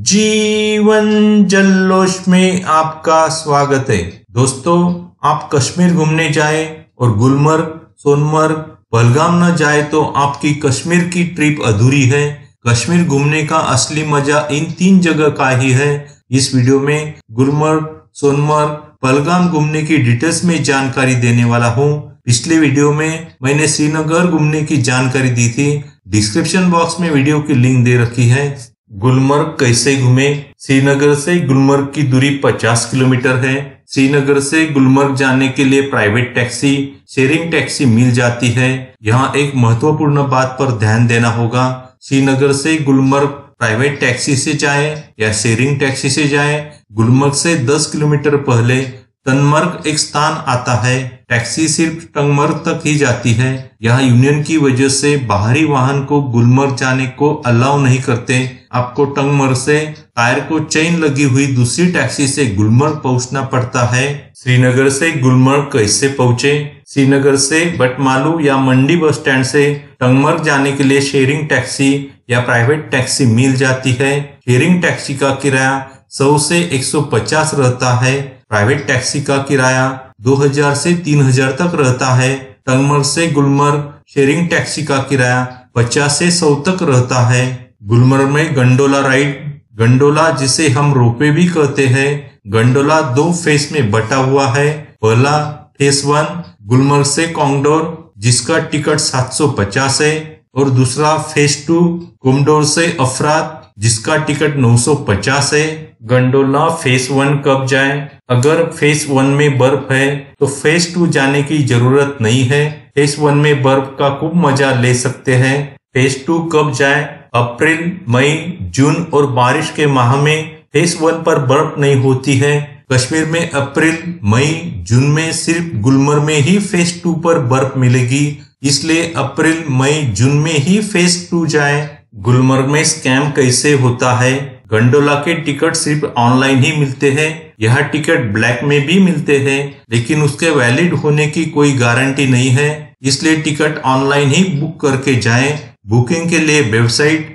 जीवन जल्लोश में आपका स्वागत है। दोस्तों, आप कश्मीर घूमने जाए और गुलमर्ग, सोनमर्ग, पहलगाम न जाए तो आपकी कश्मीर की ट्रिप अधूरी है। कश्मीर घूमने का असली मजा इन 3 जगह का ही है। इस वीडियो में गुलमर्ग, सोनमर्ग, पहलगाम घूमने की डिटेल्स में जानकारी देने वाला हूँ। पिछले वीडियो में मैंने श्रीनगर घूमने की जानकारी दी थी। डिस्क्रिप्शन बॉक्स में वीडियो की लिंक दे रखी है। गुलमर्ग कैसे घूमे? श्रीनगर से गुलमर्ग की दूरी 50 किलोमीटर है। श्रीनगर से गुलमर्ग जाने के लिए प्राइवेट टैक्सी, शेयरिंग टैक्सी मिल जाती है। यहाँ एक महत्वपूर्ण बात पर ध्यान देना होगा। श्रीनगर से गुलमर्ग प्राइवेट टैक्सी से जाए या शेयरिंग टैक्सी से जाए, गुलमर्ग से 10 किलोमीटर पहले टंगमर्ग एक स्थान आता है। टैक्सी सिर्फ टंगमर्ग तक ही जाती है। यहाँ यूनियन की वजह से बाहरी वाहन को गुलमर्ग जाने को अलाउ नहीं करते। आपको टंगमर्ग से टायर को चेन लगी हुई दूसरी टैक्सी से गुलमर्ग पहुंचना पड़ता है। श्रीनगर से गुलमर्ग कैसे पहुंचे? श्रीनगर से बटमालू या मंडी बस स्टैंड से टंगमर्ग जाने के लिए शेयरिंग टैक्सी या प्राइवेट टैक्सी मिल जाती है। शेयरिंग टैक्सी का किराया 100 से 150 रहता है। प्राइवेट टैक्सी का किराया 2000 से 3000 तक रहता है। टंगमर्ग से गुलमर्ग शेयरिंग टैक्सी का किराया 50 से 100 तक रहता है। गुलमर्ग में गंडोला राइड, गंडोला जिसे हम रोपवे भी कहते हैं, गंडोला 2 फेस में बटा हुआ है। पहला फेस 1 गुलमर्ग से कोंगडोर, जिसका टिकट 750 है, और दूसरा फेस 2 कोमडोर से अफराद, जिसका टिकट 950 है। गंडोला फेस 1 कब जाए? अगर फेस 1 में बर्फ है तो फेस 2 जाने की जरूरत नहीं है। फेस 1 में बर्फ का खूब मजा ले सकते हैं। फेस 2 कब जाए? अप्रैल, मई, जून और बारिश के माह में फेस 1 पर बर्फ नहीं होती है। कश्मीर में अप्रैल, मई, जून में सिर्फ गुलमर्ग में ही फेस 2 पर बर्फ मिलेगी। इसलिए अप्रैल, मई, जून में ही फेस 2 जाए। गुलमर्ग में स्कैम कैसे होता है? गंडोला के टिकट सिर्फ ऑनलाइन ही मिलते हैं। यह टिकट ब्लैक में भी मिलते हैं, लेकिन उसके वैलिड होने की कोई गारंटी नहीं है। इसलिए टिकट ऑनलाइन ही बुक करके जाएं। बुकिंग के लिए website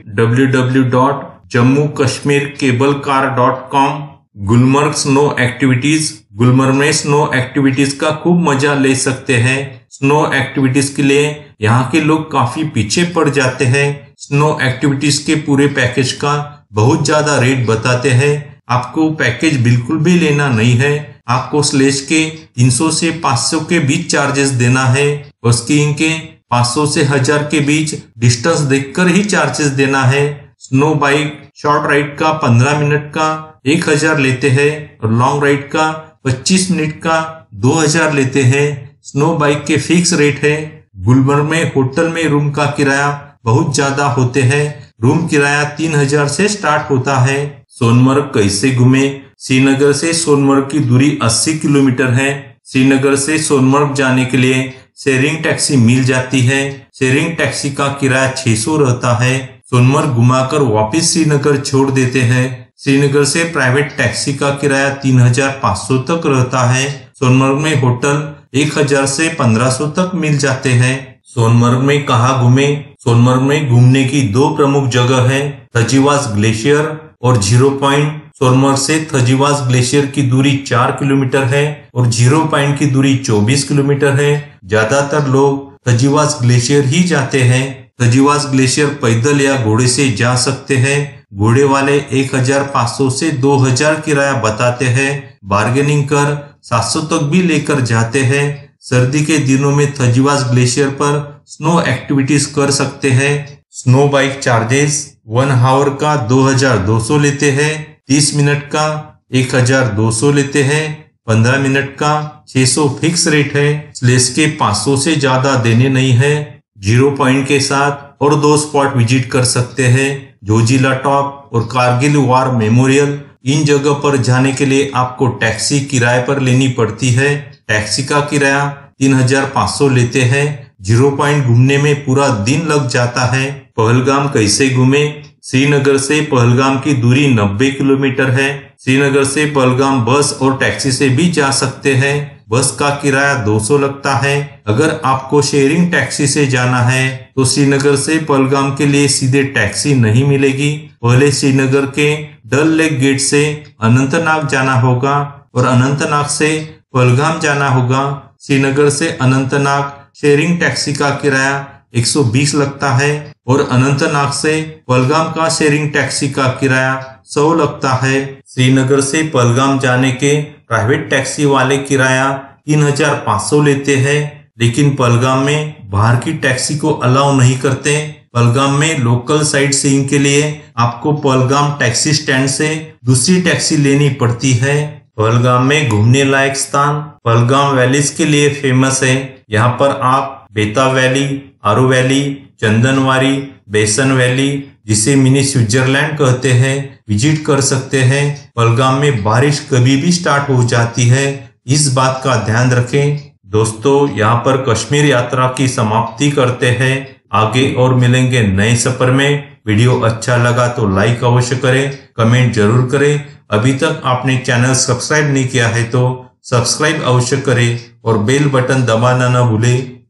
www.jammukashmircablecar.com। Gulmarg snow activities, Gulmarg में स्नो एक्टिविटीज का खूब मजा ले सकते हैं। स्नो एक्टिविटीज के लिए यहाँ के लोग काफी पीछे पड़ जाते हैं। स्नो एक्टिविटीज के पूरे पैकेज का बहुत ज्यादा रेट बताते हैं। आपको पैकेज बिल्कुल भी लेना नहीं है। आपको स्लेज के 300 से 500 के बीच चार्जेस देना है और स्कीइंग के 500 से 1000 के बीच डिस्टेंस देखकर ही चार्जेस देना है। स्नो बाइक शॉर्ट राइड का 15 मिनट का 1000 लेते हैं और लॉन्ग राइड का 25 मिनट का 2000 लेते हैं। स्नो बाइक के फिक्स रेट है। गुलमर्ग में होटल में रूम का किराया बहुत ज्यादा होते हैं। रूम किराया 3000 से स्टार्ट होता है। सोनमर्ग कैसे घूमे? श्रीनगर से सोनमर्ग की दूरी 80 किलोमीटर है। श्रीनगर से सोनमर्ग जाने के लिए शेयरिंग टैक्सी मिल जाती है। शेयरिंग टैक्सी का किराया 600 रहता है। सोनमर्ग घुमाकर वापस श्रीनगर छोड़ देते हैं। श्रीनगर से प्राइवेट टैक्सी का किराया 3500 तक रहता है। सोनमर्ग में होटल 1000 से 1500 तक मिल जाते हैं। सोनमर्ग में कहाँ घूमे? सोनमर्ग में घूमने की 2 प्रमुख जगह है, थजीवास ग्लेशियर और जीरो पॉइंट। सोनमर्ग से थजीवास ग्लेशियर की दूरी 4 किलोमीटर है और जीरो पॉइंट की दूरी 24 किलोमीटर है। ज्यादातर लोग थजीवास ग्लेशियर ही जाते हैं। थजीवास ग्लेशियर पैदल या घोड़े से जा सकते हैं। घोड़े वाले 1500 से 2000 किराया बताते हैं। बार्गेनिंग कर 700 तक भी लेकर जाते हैं। सर्दी के दिनों में थजीवास ग्लेशियर पर स्नो एक्टिविटीज कर सकते हैं। स्नो बाइक चार्जेस 1 आवर का 2200 लेते हैं, 30 मिनट का 1200 लेते हैं, 15 मिनट का 600 फिक्स रेट है। स्लेज के 500 से ज्यादा देने नहीं है। जीरो पॉइंट के साथ और 2 स्पॉट विजिट कर सकते हैं, जोजिला टॉप और कारगिल वार मेमोरियल। इन जगह पर जाने के लिए आपको टैक्सी किराए पर लेनी पड़ती है। टैक्सी का किराया 3500 लेते हैं। जीरो पॉइंट घूमने में पूरा दिन लग जाता है। पहलगाम कैसे घूमे? श्रीनगर से पहलगाम की दूरी 90 किलोमीटर है। श्रीनगर से पहलगाम बस और टैक्सी से भी जा सकते हैं। बस का किराया 200 लगता है। अगर आपको शेयरिंग टैक्सी से जाना है तो श्रीनगर से पहलगाम के लिए सीधे टैक्सी नहीं मिलेगी। पहले श्रीनगर के डल लेक गेट से अनंतनाग जाना होगा और अनंतनाग से पहलगाम जाना होगा। श्रीनगर से अनंतनाग शेयरिंग टैक्सी का किराया 120 लगता है और अनंतनाग से पहलगाम का शेयरिंग टैक्सी का किराया 100 लगता है। श्रीनगर से पहलगाम जाने के प्राइवेट टैक्सी वाले किराया 3500 लेते हैं, लेकिन पहलगाम में बाहर की टैक्सी को अलाउ नहीं करते। पहलगाम में लोकल साइट सीइंग के लिए आपको पहलगाम टैक्सी स्टैंड से दूसरी टैक्सी लेनी पड़ती है। पहलगाम में घूमने लायक स्थान पहलगाम वैलीज के लिए फेमस है। यहाँ पर आप Betaab valley, Aru valley, Chandanwari, Baisaran valley, जिसे मिनी स्विट्जरलैंड कहते हैं, विजिट कर सकते हैं। पहलगाम में बारिश कभी भी स्टार्ट हो जाती है, इस बात का ध्यान रखें। दोस्तों, यहाँ पर कश्मीर यात्रा की समाप्ति करते हैं। आगे और मिलेंगे नए सफर में। वीडियो अच्छा लगा तो लाइक अवश्य करें, कमेंट जरूर करें। अभी तक आपने चैनल सब्सक्राइब नहीं किया है तो सब्सक्राइब अवश्य करें और बेल बटन दबाना न भूलें